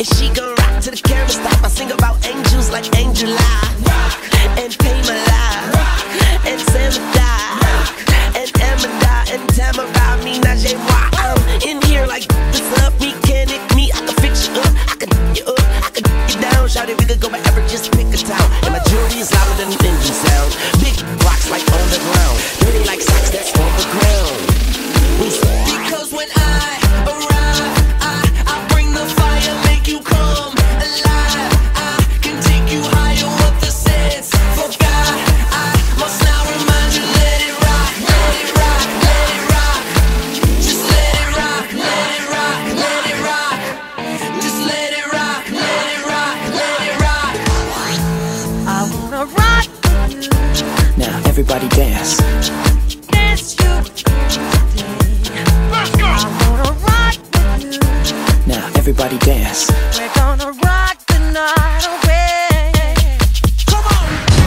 And she gon' rock to the camera stop. I sing about angels like Angel and Pamela and Samada and Amanda and Tamara. Me, Najee, I'm in here like this love me, can it me? I can fix you up, I can you up, I can you down. Shout it, we could go wherever, just pick a town. And my jewelry is louder than an engine sound. Big rocks like on the ground, dirty like socks that's on the ground. Because when I arrive, I bring the fire, make you come alive. I can take you higher, what the sense forgot. I must now remind you, let it rock, let it rock, let it rock. Just let it rock, let it rock, let it rock. Just let it rock, let it rock, let it rock. I wanna rock you. Now everybody dance. Dance you. Let's go. I wanna rock with you. Now everybody dance. We're gonna rock the night away. Come on.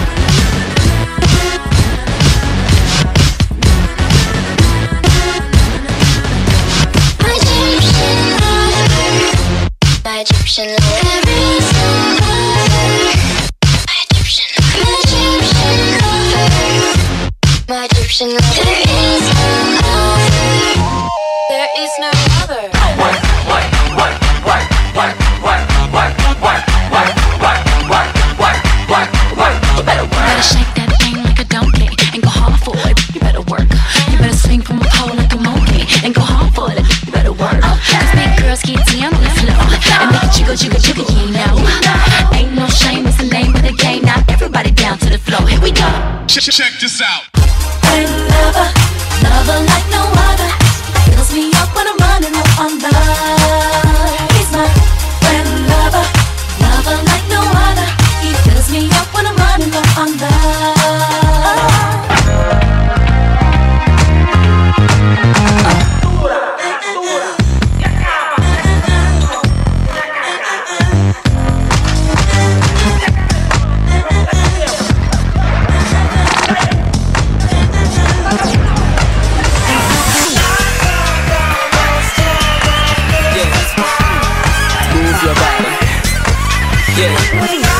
My Egyptian lover, my Egyptian lover, my Egyptian lover. There is no other. You better shake that thing like a donkey and go hard for it. You better work. You better swing from a pole like a monkey and go hard for it. You better work. Cause big girls get down on the floor and make it jiggle, jiggle, jiggle, you know. Ain't no shame, it's the name of the game. Now everybody down to the floor. Here we go. Check this out. When lover, lover like no other, fills me up when I'm running low on love. He's my friend lover, lover like no other. He fills me up when I'm running low on love. Move your body. Yeah.